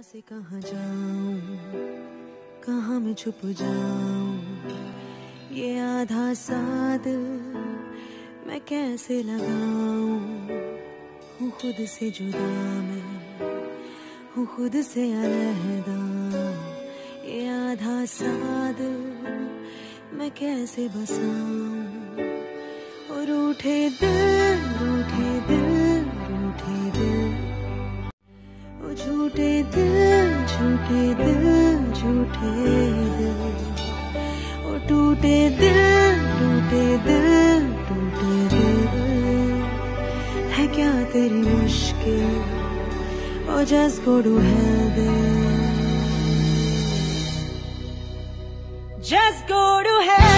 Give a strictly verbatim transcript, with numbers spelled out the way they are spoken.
से कहाँ जाऊं, कहाँ मैं छुप जाऊं, ये आधा सा दिल मैं कैसे लगाऊं। हूँ खुद से जुदा मैं, हूँ खुद से अलहदा, ये आधा सा दिल मैं कैसे बसाऊं। और रूठे दिल, रूठे दिल, रूठे दिल, ओ झूठे दिल, झूठे दिल, झूठे दिल, ओ टूटे दिल, टूटे दिल, टूटे दिल। है क्या तेरी मुश्किल, ओ just go to hell then, just go to hell।